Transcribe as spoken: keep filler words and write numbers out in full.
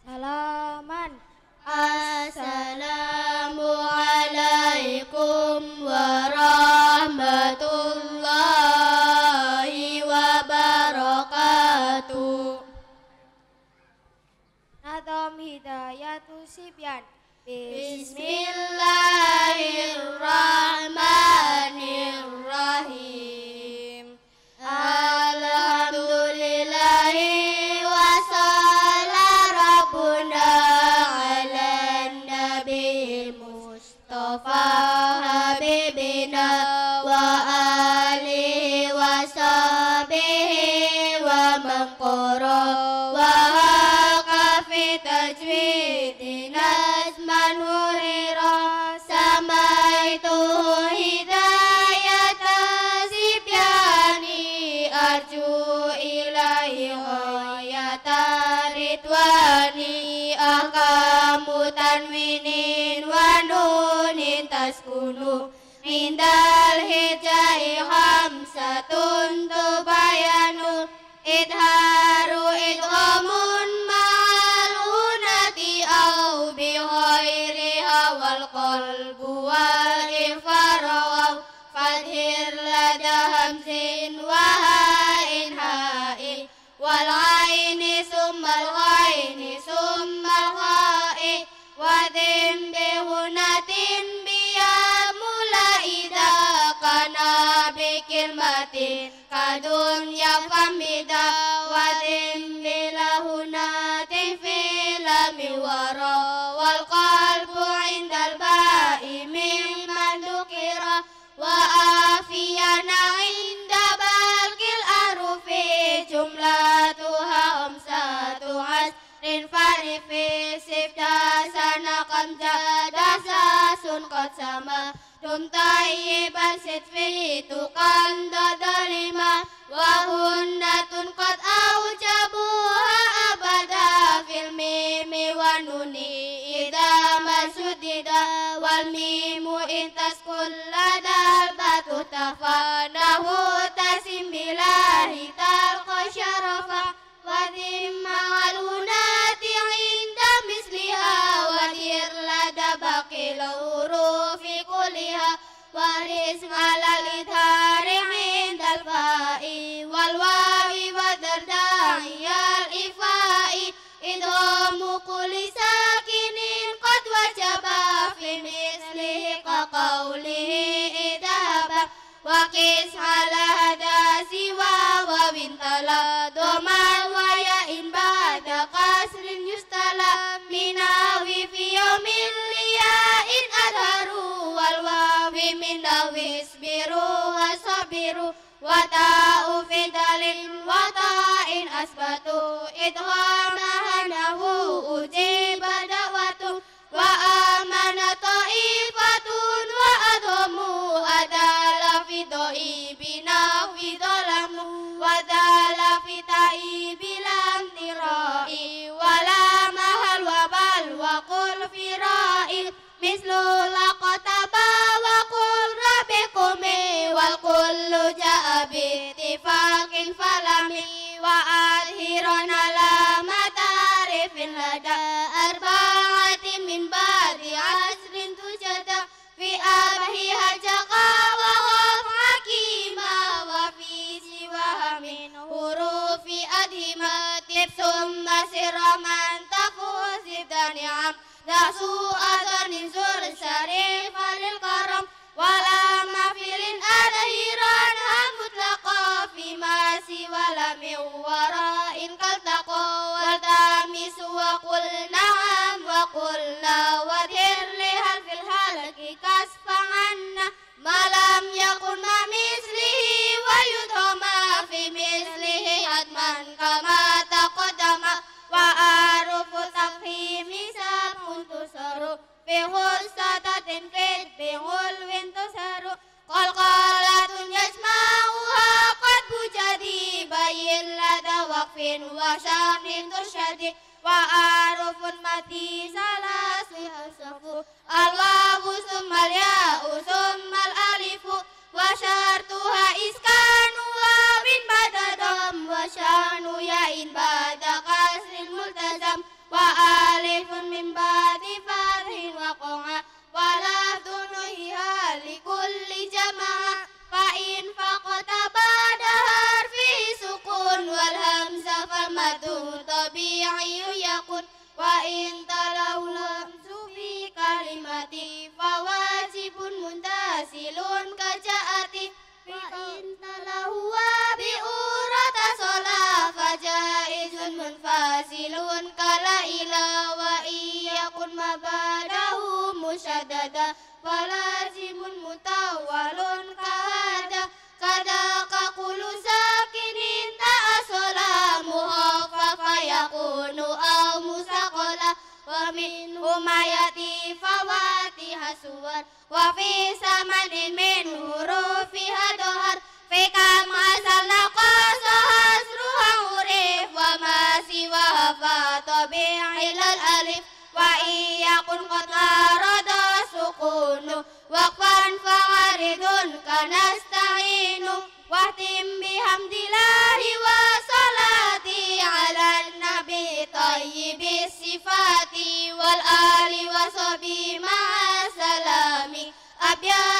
Salaman. Assalamualaikum warahmatullahi wabarakatuh. Nadom Hidayatus Sibyan. Bismillahirrahmanirrahim. Alhamdulillahi wa salla rabbuna ala nabi Mustafa habibina wa alihi wa sahbihi wa man qara wa haqa fi tajwidina azman hurira samaituhu hidayata sibyani arju ilahi ghayata ridwani ahkamu tanwinin wa nunin taskunu indal hijai hamsatun tubayanu idharu idghamun ma'alunati au bighairiha wal qalbu wal ifaraw fadhir lada hamzin wa ha'in ha'i wal aini summal ghaini summal ha'i wa dhim bihunatin biyamula idha kana bikilmatin kadunya famida wa dhim bilahunatin filami wara wal qalbu indal ba'i mimman dukira wa afiyana inda balkil arufi jumlatuha umsatu asrin farifi sifda sana kamja dasasun qad sama dum tayyiban sitfi tuqan dadalima wa hunnatun qad aujabuha abada fil mimi wa nuni idha masudida wal mimu intas kulladal batu tafanahu tasim bilahi talqa syarafa wa dhimma alunati inda misliha wa dirlada baqil urufi kuliha waris alal idhari indal fa'i wal wawi wa dardai al ifai idhamu kuli sakinin qad wajaba fi mislihi ka qawlihi idhaba wa qis ala hada siwa wa bintala doman wa ya'in ba'da qasrin yustala minawi fi yawmin liya'in adharu wal wawi minawi isbiru wa sabiru wa ta'u fi dalin wa ta'in asbatu idhamahanahu ujiba da'watu wa amana ta'ifatun wa adhamu adala fi do'ibina fi dolamu wa dala fi ta'ibilam tirai wa la mahal wa bal wa qul fi ra'i mislu laqataba wa qul rabikumi wal kullu ja'a bittifaqin falami wa adhiran ala matarifin lada arba'atin min ba'di asrin tujada fi abahi hajaka wa khaf hakima wa fi siwaha min hurufi adhima tibsum masiraman tafuzid dani'am nasu adani zur syarif alil karam wala mafilin adhiran hamutlaqa fi masi wala miwara'in kaltaqa wal tamisu wa qul na'am wa qulna wa dhirli hal fil halki kasfanganna malam yakun ma mislihi wa yudhama fi mislihi adman kama taqadama wa arufu tafhimi sabun tusaru bihul satatin fit bihul wintusaru qal qalatun yasma'uha qad bujadi bayin lada waqfin wa syamrin tusyadi wa arufun mati salasi hasafu alwawu summal ya'u summal alifu wa syartuha iskanu wa bin badadam wa syanu ya'in bada kasril multazam wa madu tabi'i yakun wa in talahu lamzu fi kalimati fawajibun muntasilun kajaati wa in talahu wa bi urata sholah fajaizun munfasilun kala ila wa iyakun mabadahu musyaddada falazimun mutawalun kahada kadaka kulu sakinin ta'asola muhaffafa yakunu au musakola wa minhu mayati fawati hasuwar wa fi samanin min hurufiha dohar fi kam asalna qasahas ruhang urif wa masiwa fa tabi'ilal alif wa iyakun qad arada sukunu waqfan fa'aridun kanasta'inu wahtim bihamdillahi wa salati ala nabi tayyibis sifati wal ali wa sahbi ma'a salami abya